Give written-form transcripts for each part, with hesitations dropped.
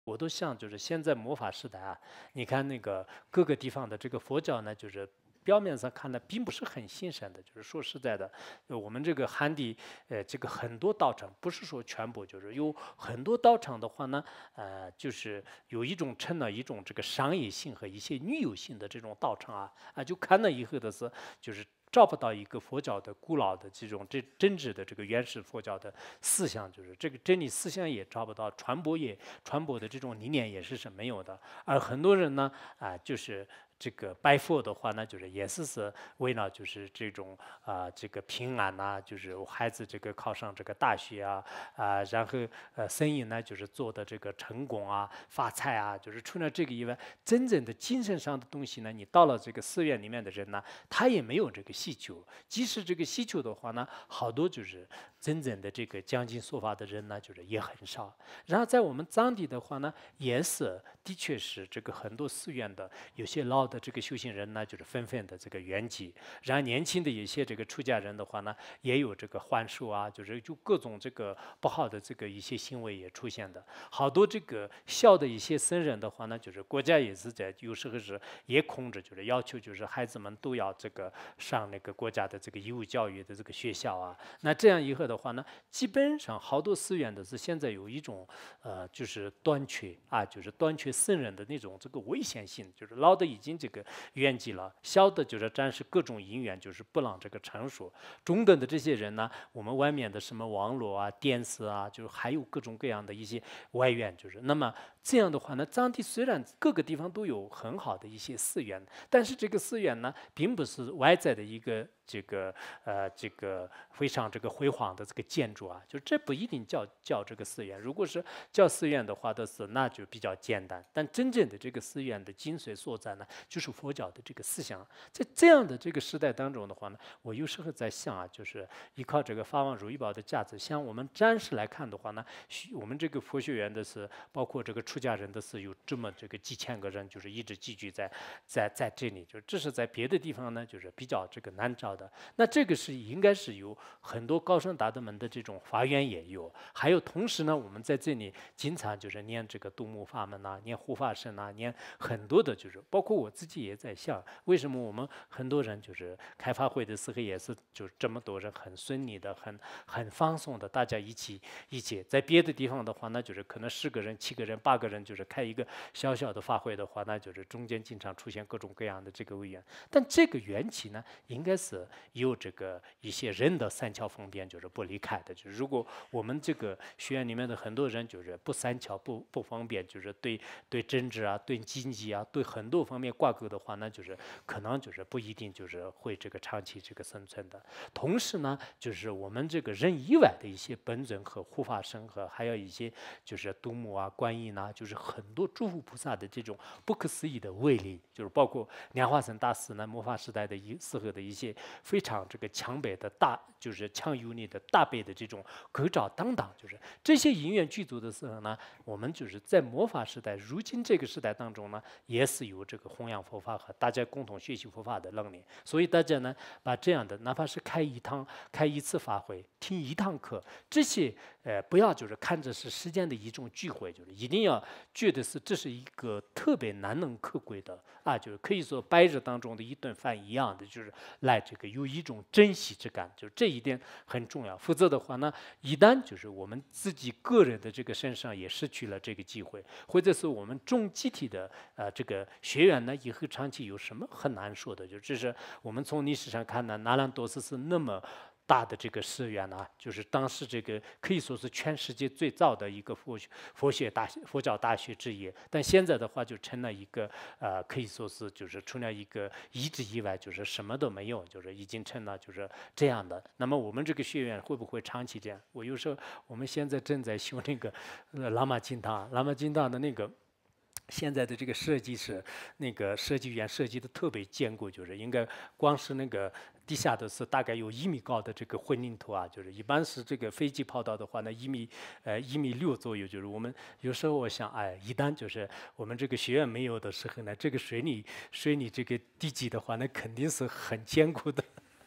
我都想就是现在魔法时代啊，你看那个各个地方的这个佛教呢，就是表面上看的并不是很兴盛的，就是说实在的，我们这个汉地，这个很多道场，不是说全部，就是有很多道场的话呢，就是有一种成了一种这个商业性和一些女友性的这种道场就看了以后的是就是找不到一个佛教的古老的这种真挚的这个原始佛教的思想，就是这个真理思想也找不到，传播的这种理念也是没有的。而很多人呢，就是这个拜佛的话呢，就是也是为了就是这种这个平安呐、就是我孩子这个考上这个大学然后生意呢就是做的这个成功发财就是除了这个以外，真正的精神上的东西呢，你到了这个寺院里面的人呢，他也没有这个需求。即使这个需求的话呢，好多就是真正的这个讲经说法的人呢，就是也很少。然后在我们藏地的话呢，也是的确是这个很多寺院的有些老的这个修行人呢，就是纷纷的这个圆寂。然后年轻的有些这个出家人的话呢，也有这个幻术就各种这个不好的这个一些行为也出现的。好多这个小的一些僧人的话呢，就是国家也是在有时候是也控制，就是要求就是孩子们都要这个上那个国家的这个义务教育的这个学校那这样以后的话呢，基本上好多寺院的是现在有一种就是短缺就是短缺僧人的那种这个危险性，就是老的已经这个圆寂了，小的就是暂时各种因缘就是不让这个成熟，中等的这些人呢，我们外面的什么网络电视就是还有各种各样的一些外援，就是那么这样的话呢，藏地虽然各个地方都有很好的一些寺院，但是这个寺院呢，并不是外在的一个这个非常这个辉煌的这个建筑就这不一定叫这个寺院。如果是叫寺院的话那就比较简单。但真正的这个寺院的精髓所在呢，就是佛教的这个思想。在这样的这个时代当中的话呢，我有时候在想就是依靠这个法王如意宝的价值，像我们暂时来看的话呢，我们这个佛学院的是包括这个出家人的是有这么这个几千个人，就是一直寄居在这里，就是这是在别的地方呢，就是比较这个难找的。那这个是应该是有很多高僧大德们的这种法缘也有，还有同时呢，我们在这里经常就是念这个度母法门念护法神念很多的，就是包括我自己也在想，为什么我们很多人就是开发会的时候也是就这么多人很顺利的、很放松的，大家一起在别的地方的话，那就是可能10个人、7个人、8个人，就是开一个小小的法会的话，那就是中间经常出现各种各样的这个委员。但这个缘起呢，应该是有这个一些人的三桥分别就是不离开的。就是如果我们这个学院里面的很多人就是不三桥不分别，就是对政治对经济对很多方面挂钩的话，那就是可能就是不一定就是会这个长期这个生存的。同时呢，就是我们这个人以外的一些本尊和护法神和还有一些就是度母观音就是很多诸佛菩萨的这种不可思议的威力，就是包括莲花生大师呢魔法时代的时候的一些非常这个强北的就是强有力的大悲的这种格照当当，就是这些因缘具足的时候呢，我们就是在魔法时代，如今这个时代当中呢，也是有这个弘扬佛法和大家共同学习佛法的能力。所以大家呢，把这样的哪怕是开一次法会，听一堂课，这些不要就是看着是时间的一种聚会，就是一定要觉得这是一个特别难能可贵的就是可以说白日当中的一顿饭一样的，就是来这个有一种珍惜之感，就是这一点很重要。否则的话呢，一旦就是我们自己个人的这个身上也失去了这个机会，或者是我们重集体的这个学员呢，以后长期有什么很难说的，就这是我们从历史上看呢，那兰多斯是那么大的这个寺院就是当时这个可以说是全世界最早的一个佛教大学之一，但现在的话就成了一个可以说是就是除了一个遗址以外，就是什么都没有，就是已经成了就是这样的。那么我们这个学院会不会长期这样？我有时候我们现在正在修那个喇嘛金堂的那个。现在的这个设计是那个设计院设计的特别坚固，就是应该光是那个地下的是大概有1米高的这个混凝土就是一般是这个飞机跑道的话呢1.6米左右，就是我们有时候我想一旦就是我们这个学院没有的时候呢，这个水泥这个地基的话，那肯定是很坚固的。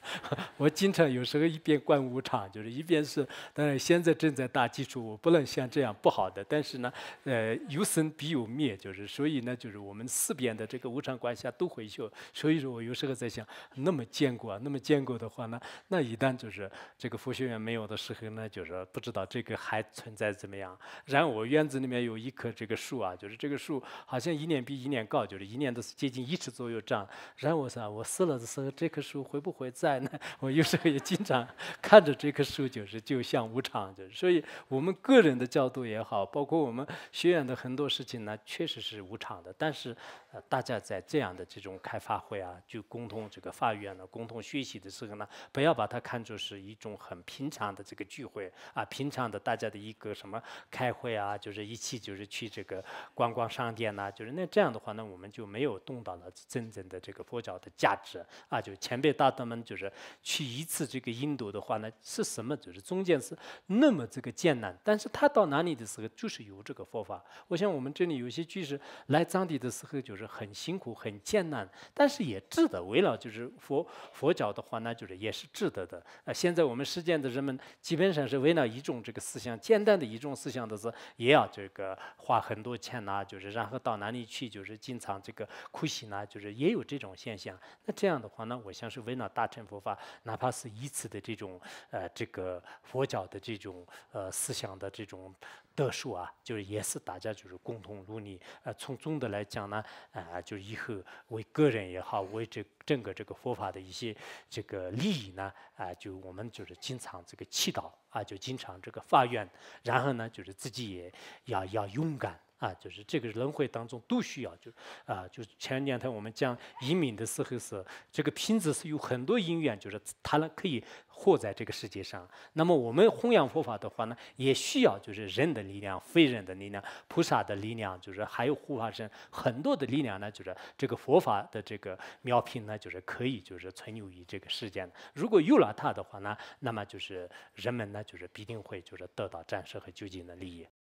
我经常有时候一边观无常，就是一边是，当然现在正在打基础，我不能像这样不好的，但是呢，有生必有灭，就是所以呢，就是我们四边的这个无常观下都会修，所以说我有时候在想，那么坚固啊，那么坚固的话呢，那一旦就是这个佛学院没有的时候呢，就是不知道这个还存在怎么样。然后我院子里面有一棵这个树啊，就是这个树好像一年比一年高，就是一年都是接近1尺左右长。然后我想，我死了的时候，这棵树会不会在呢？我有时候也经常看着这棵树，就是就像无常，就是所以我们个人的角度也好，包括我们学院的很多事情呢，确实是无常的。但是，大家在这样的这种开发会啊，就共同这个发愿呢，共同学习的时候呢，不要把它看作是一种很平常的这个聚会啊，平常的大家的一个什么开会啊，就是一起就是去这个逛逛商店呐、就是那这样的话呢，我们就没有动到了真正的这个佛教的价值啊。就前辈大德们就是去一次这个印度的话呢，是什么？就是中间是那么这个艰难，但是他到哪里的时候就是有这个佛法。我想我们这里有些居士来藏地的时候就是很辛苦、很艰难，但是也值得。为了就是佛教的话呢，就是也是值得的。现在我们世间的人们基本上是为了一种这个思想，简单的一种思想的是，也要这个花很多钱呐、就是然后到哪里去，就是经常这个苦行呐、就是也有这种现象。那这样的话呢，我想是为了大乘佛法，哪怕是一次的这种这个佛教的这种思想的这种得数啊，就是也是大家就是共同努力。从总的来讲呢，就以后为个人也好，为整个这个佛法的一些这个利益呢，就我们就是经常这个祈祷啊，就经常这个发愿，然后呢，就是自己也要勇敢。啊，就是这个轮回当中都需要，就前两天我们讲移民的时候是这个品质是有很多因缘，就是它呢可以活在这个世界上。那么我们弘扬佛法的话呢，也需要就是人的力量、非人的力量、菩萨的力量，就是还有护法神很多的力量呢，就是这个佛法的这个妙品呢，就是可以就是存留于这个世间。如果有了它的话呢，那么就是人们呢就是必定会就是得到暂时和究竟的利益。